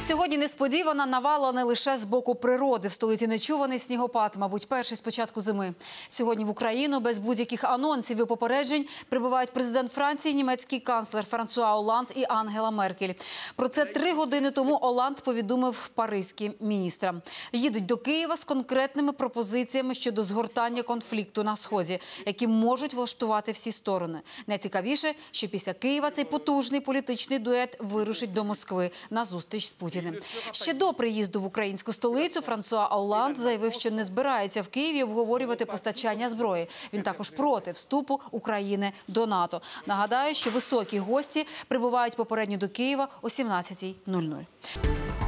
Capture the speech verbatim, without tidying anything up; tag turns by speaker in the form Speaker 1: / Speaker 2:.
Speaker 1: Сьогодні несподівана навала не лише з боку природи. В столиці нечуваний снігопад, мабуть, перший з початку зими. Сьогодні в Україну без будь-яких анонсів і попереджень прибувають президент Франції, німецький канцлер Франсуа Олланд і Ангела Меркель. Про це три години тому Олланд повідомив паризьким міністрам. Їдуть до Києва з конкретними пропозиціями щодо згортання конфлікту на Сході, які можуть влаштувати всі сторони. Найцікавіше, що після Києва цей потужний політичний дует вирушить до Москви на зустріч з Путіним. Ще до приїзду в українську столицю Франсуа Олланд заявив, що не збирається в Києві обговорювати постачання зброї. Він також проти вступу України до НАТО. Нагадаю, що високі гості прибувають попередньо до Києва о сімнадцятій нуль нуль.